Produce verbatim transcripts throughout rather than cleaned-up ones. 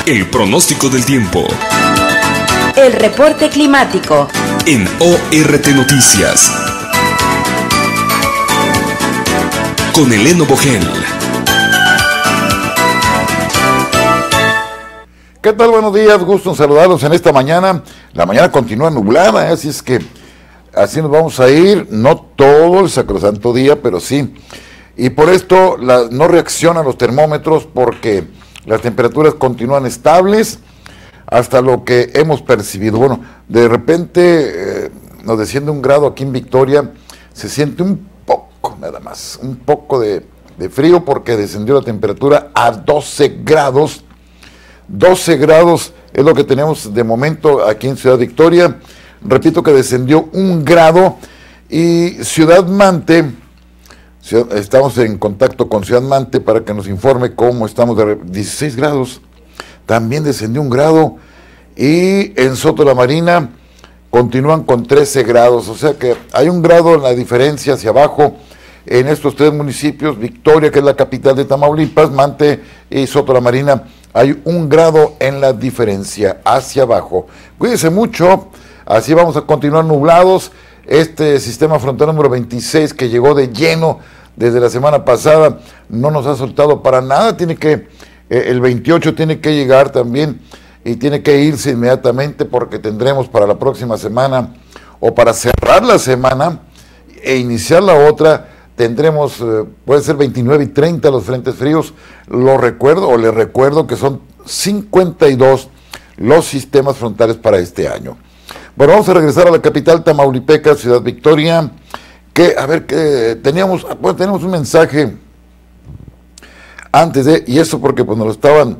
El pronóstico del tiempo. El reporte climático. En O R T Noticias. Con Eleno Bogel. ¿Qué tal? Buenos días, gusto en saludarlos en esta mañana. La mañana continúa nublada, ¿eh? Así es que así nos vamos a ir, no todo el sacrosanto día, pero sí. Y por esto la, no reaccionan los termómetros porque las temperaturas continúan estables hasta lo que hemos percibido. Bueno, de repente eh, nos desciende un grado aquí en Victoria, se siente un poco nada más, un poco de, de frío porque descendió la temperatura a doce grados. doce grados es lo que tenemos de momento aquí en Ciudad Victoria. Repito que descendió un grado y Ciudad Mante, estamos en contacto con Ciudad Mante para que nos informe cómo estamos de dieciséis grados. También descendió un grado y en Soto la Marina continúan con trece grados, o sea que hay un grado en la diferencia hacia abajo en estos tres municipios, Victoria, que es la capital de Tamaulipas, Mante y Soto la Marina, hay un grado en la diferencia hacia abajo. Cuídense mucho, así vamos a continuar nublados. Este sistema frontal número veintiséis que llegó de lleno desde la semana pasada no nos ha soltado para nada, tiene que, eh, el veintiocho tiene que llegar también y tiene que irse inmediatamente porque tendremos para la próxima semana o para cerrar la semana e iniciar la otra, tendremos, eh, puede ser veintinueve y treinta los frentes fríos. Lo recuerdo o les recuerdo que son cincuenta y dos los sistemas frontales para este año. Bueno, vamos a regresar a la capital tamaulipeca, Ciudad Victoria, que, a ver, que teníamos, bueno, tenemos un mensaje antes de, y eso porque pues nos lo estaban,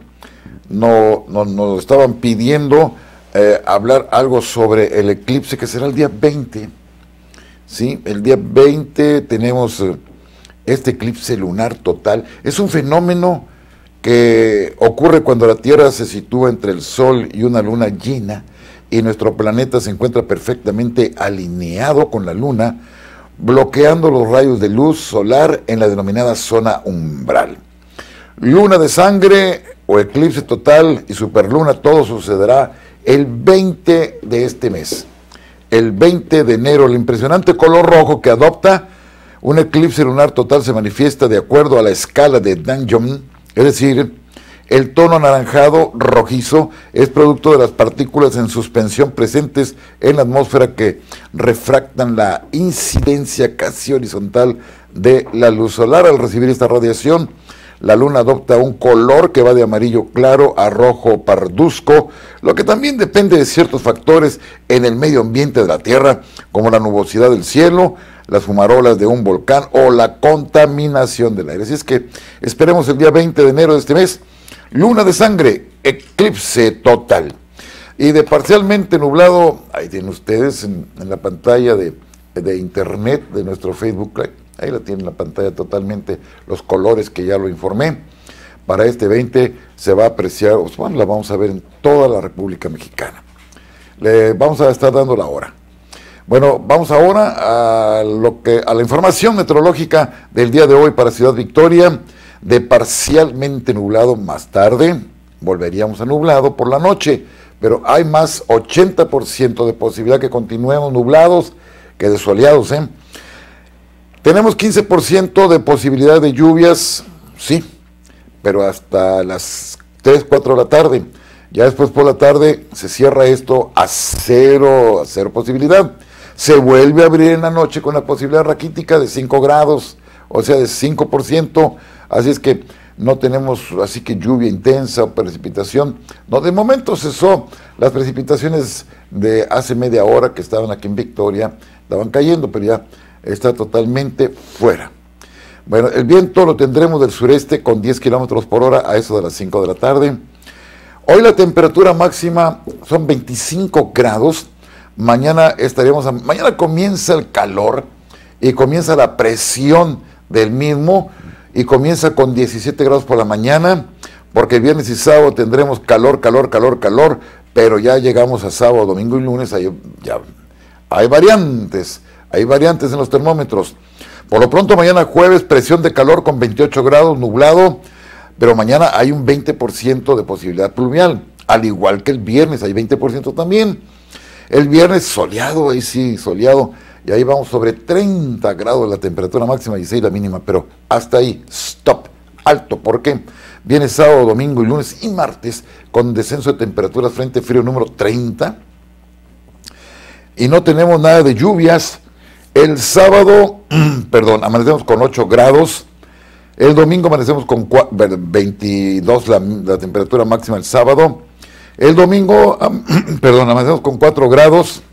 no, no, nos lo estaban pidiendo eh, hablar algo sobre el eclipse que será el día veinte, ¿sí? El día veinte tenemos eh, este eclipse lunar total. Es un fenómeno que ocurre cuando la Tierra se sitúa entre el Sol y una luna llena, y nuestro planeta se encuentra perfectamente alineado con la Luna, bloqueando los rayos de luz solar en la denominada zona umbral. Luna de sangre o eclipse total y superluna, todo sucederá el veinte de este mes. El veinte de enero, el impresionante color rojo que adopta un eclipse lunar total se manifiesta de acuerdo a la escala de Danjon, es decir, el tono anaranjado rojizo es producto de las partículas en suspensión presentes en la atmósfera que refractan la incidencia casi horizontal de la luz solar. Al recibir esta radiación, la luna adopta un color que va de amarillo claro a rojo parduzco, lo que también depende de ciertos factores en el medio ambiente de la Tierra, como la nubosidad del cielo, las fumarolas de un volcán o la contaminación del aire. Así es que esperemos el día veinte de enero de este mes, luna de sangre, eclipse total. Y de parcialmente nublado, ahí tienen ustedes en, en la pantalla de, de internet de nuestro Facebook Live, ahí la tienen en la pantalla totalmente, los colores que ya lo informé. Para este veinte se va a apreciar, bueno, la vamos a ver en toda la República Mexicana. Le vamos a estar dando la hora. Bueno, vamos ahora a, lo que, a la información meteorológica del día de hoy para Ciudad Victoria. De parcialmente nublado más tarde, volveríamos a nublado por la noche, pero hay más ochenta por ciento de posibilidad que continuemos nublados que de soleados, ¿eh? Tenemos quince por ciento de posibilidad de lluvias, sí, pero hasta las tres, cuatro de la tarde. Ya después por la tarde se cierra esto a cero, a cero posibilidad. Se vuelve a abrir en la noche con la posibilidad raquítica de cinco grados, o sea, de cinco por ciento. Así es que no tenemos así que lluvia intensa o precipitación. No, de momento cesó. Las precipitaciones de hace media hora que estaban aquí en Victoria, estaban cayendo, pero ya está totalmente fuera. Bueno, el viento lo tendremos del sureste con diez kilómetros por hora a eso de las cinco de la tarde. Hoy la temperatura máxima son veinticinco grados. Mañana estaríamos, a, mañana comienza el calor y comienza la presión del mismo, y comienza con diecisiete grados por la mañana, porque viernes y sábado tendremos calor, calor, calor, calor, pero ya llegamos a sábado, domingo y lunes, ahí ya hay variantes, hay variantes en los termómetros. Por lo pronto mañana jueves, presión de calor con veintiocho grados, nublado, pero mañana hay un veinte por ciento de posibilidad pluvial, al igual que el viernes hay veinte por ciento también. El viernes soleado, ahí sí, soleado, y ahí vamos sobre treinta grados la temperatura máxima y dieciséis la mínima, pero hasta ahí, stop, alto. ¿Por qué? Viene sábado, domingo y lunes y martes con descenso de temperaturas, frente frío número treinta, y no tenemos nada de lluvias. El sábado, perdón, amanecemos con ocho grados, el domingo amanecemos con veintidós la, la temperatura máxima el sábado, el domingo, perdón, amanecemos con cuatro grados,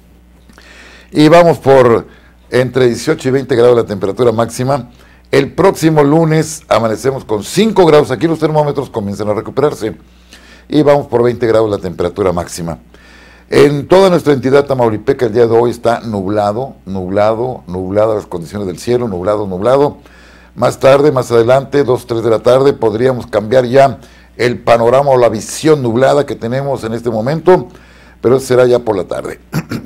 y vamos por entre dieciocho y veinte grados la temperatura máxima. El próximo lunes amanecemos con cinco grados, aquí los termómetros comienzan a recuperarse, y vamos por veinte grados la temperatura máxima. En toda nuestra entidad tamaulipeca el día de hoy está nublado, nublado, nublado las condiciones del cielo, nublado, nublado. Más tarde, más adelante, dos, tres de la tarde, podríamos cambiar ya el panorama o la visión nublada que tenemos en este momento, pero eso será ya por la tarde.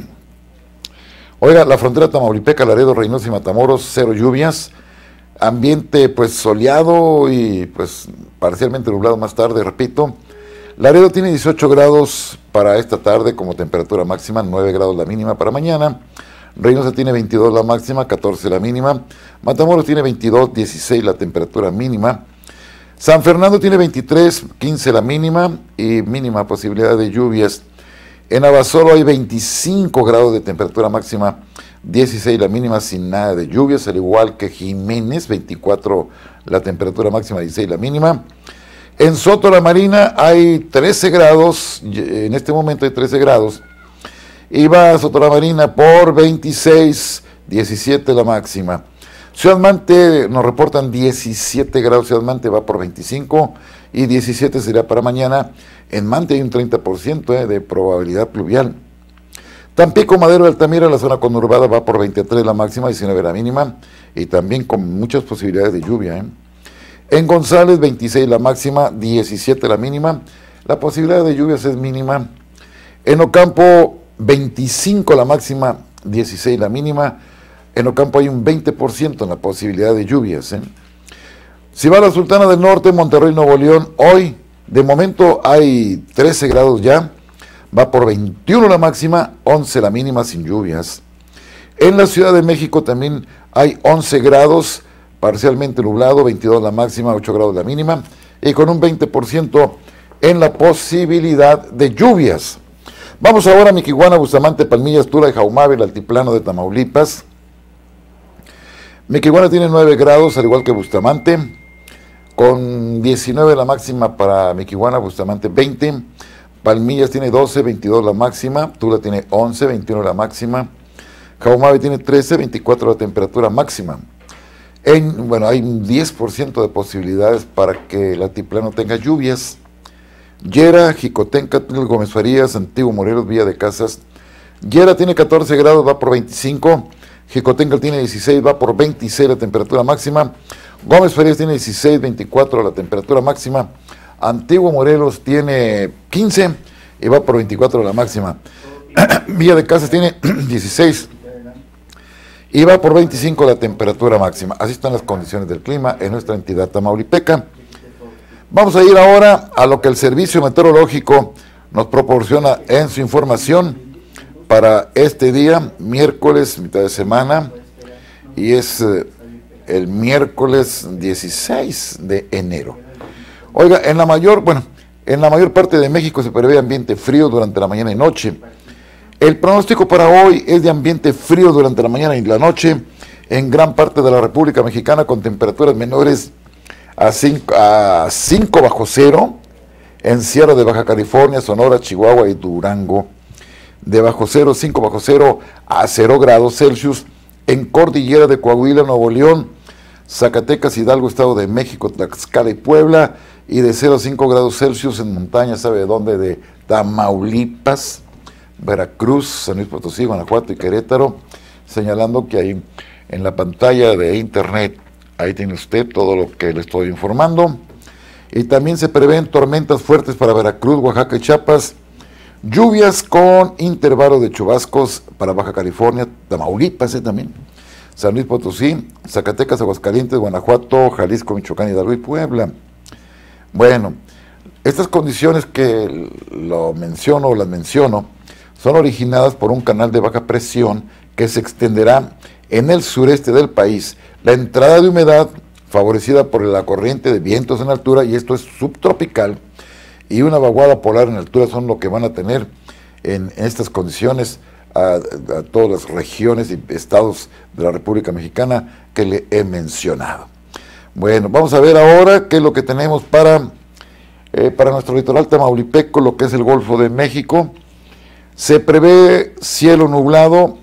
Oiga, la frontera tamaulipeca, Laredo, Reynosa y Matamoros, cero lluvias, ambiente pues soleado y pues parcialmente nublado más tarde, repito. Laredo tiene dieciocho grados para esta tarde como temperatura máxima, nueve grados la mínima para mañana. Reynosa tiene veintidós la máxima, catorce la mínima. Matamoros tiene veintidós, dieciséis la temperatura mínima. San Fernando tiene veintitrés, quince la mínima y mínima posibilidad de lluvias. En Abasolo hay veinticinco grados de temperatura máxima, dieciséis la mínima sin nada de lluvias, al igual que Jiménez, veinticuatro la temperatura máxima, dieciséis la mínima. En Soto la Marina hay trece grados, en este momento hay trece grados, y va a Soto la Marina por veintiséis, diecisiete la máxima. Ciudad Mante nos reportan diecisiete grados, Ciudad Mante va por veinticinco y diecisiete será para mañana. En Mante hay un treinta por ciento eh, de probabilidad pluvial. Tampico, Madero y Altamira, la zona conurbada va por veintitrés la máxima, diecinueve la mínima, y también con muchas posibilidades de lluvia. ¿eh? En González, veintiséis la máxima, diecisiete la mínima, la posibilidad de lluvias es mínima. En Ocampo, veinticinco la máxima, dieciséis la mínima. En Ocampo hay un veinte por ciento en la posibilidad de lluvias. ¿eh? Si va a la Sultana del Norte, Monterrey, Nuevo León, hoy de momento hay trece grados ya, va por veintiuno la máxima, once la mínima sin lluvias. En la Ciudad de México también hay once grados, parcialmente nublado, veintidós la máxima, ocho grados la mínima, y con un veinte por ciento en la posibilidad de lluvias. Vamos ahora a Miquihuana, Bustamante, Palmillas, Tula y Jaumabe, el altiplano de Tamaulipas. Miquihuana tiene nueve grados, al igual que Bustamante, con diecinueve la máxima para Miquihuana, Bustamante veinte, Palmillas tiene doce, veintidós la máxima, Tula tiene once, veintiuno la máxima, Jaumabe tiene trece, veinticuatro la temperatura máxima. En, bueno, hay un diez por ciento de posibilidades para que el altiplano tenga lluvias. Yera, Jicotencatl, Gómez Farías, Antiguo Morelos, Villa de Casas. Yera tiene catorce grados, va por veinticinco. Jicotencatl tiene dieciséis, va por veintiséis la temperatura máxima. Gómez Farías tiene dieciséis, veinticuatro la temperatura máxima. Antiguo Morelos tiene quince y va por veinticuatro la máxima. Villa de Casas tiene dieciséis y va por veinticinco la temperatura máxima. Así están las condiciones del clima en nuestra entidad tamaulipeca. Vamos a ir ahora a lo que el Servicio Meteorológico nos proporciona en su información para este día, miércoles, mitad de semana, y es eh, el miércoles dieciséis de enero. Oiga, en la mayor, bueno, en la mayor parte de México se prevé ambiente frío durante la mañana y noche. El pronóstico para hoy es de ambiente frío durante la mañana y la noche en gran parte de la República Mexicana, con temperaturas menores a cinco bajo cero en Sierra de Baja California, Sonora, Chihuahua y Durango. De bajo cero, cinco bajo cero a cero grados Celsius en Cordillera de Coahuila, Nuevo León, Zacatecas, Hidalgo, Estado de México, Tlaxcala y Puebla, y de cero a cinco grados Celsius en montaña, ¿sabe de dónde? De Tamaulipas, Veracruz, San Luis Potosí, Guanajuato y Querétaro, señalando que ahí en la pantalla de internet, ahí tiene usted todo lo que le estoy informando. Y también se prevén tormentas fuertes para Veracruz, Oaxaca y Chiapas, lluvias con intervalos de chubascos para Baja California, Tamaulipas ¿eh? también, San Luis Potosí, Zacatecas, Aguascalientes, Guanajuato, Jalisco, Michoacán, Hidalgo y Puebla. Bueno, estas condiciones que lo menciono o las menciono son originadas por un canal de baja presión que se extenderá en el sureste del país. La entrada de humedad favorecida por la corriente de vientos en altura, y esto es subtropical, y una vaguada polar en altura son lo que van a tener en, en estas condiciones a, a todas las regiones y estados de la República Mexicana que le he mencionado. Bueno, vamos a ver ahora qué es lo que tenemos para, eh, para nuestro litoral tamaulipeco, lo que es el Golfo de México. Se prevé cielo nublado,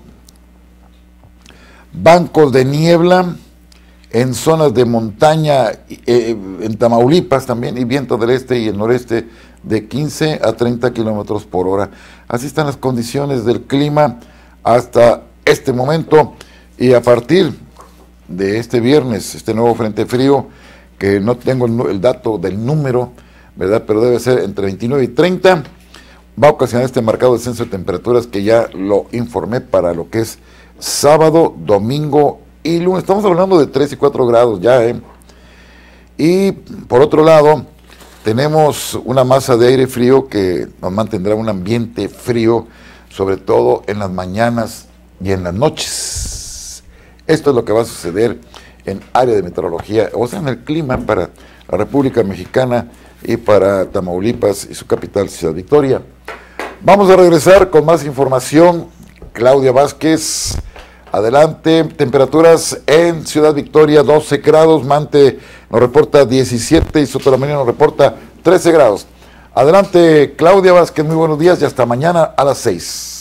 bancos de niebla en zonas de montaña, eh, en Tamaulipas también, y viento del este y el noreste de quince a treinta kilómetros por hora. Así están las condiciones del clima hasta este momento, y a partir de este viernes, este nuevo frente frío, que no tengo el, el dato del número, ¿verdad? Pero debe ser entre veintinueve y treinta, va a ocasionar este marcado descenso de temperaturas que ya lo informé para lo que es sábado, domingo y lunes. Estamos hablando de tres y cuatro grados ya, ¿eh? Y por otro lado, tenemos una masa de aire frío que nos mantendrá un ambiente frío, sobre todo en las mañanas y en las noches. Esto es lo que va a suceder en área de meteorología, o sea, en el clima para la República Mexicana y para Tamaulipas y su capital, Ciudad Victoria. Vamos a regresar con más información. Claudia Vázquez, adelante. Temperaturas en Ciudad Victoria, doce grados, Mante nos reporta diecisiete y Sotolamanía nos reporta trece grados. Adelante, Claudia Vázquez, muy buenos días y hasta mañana a las seis.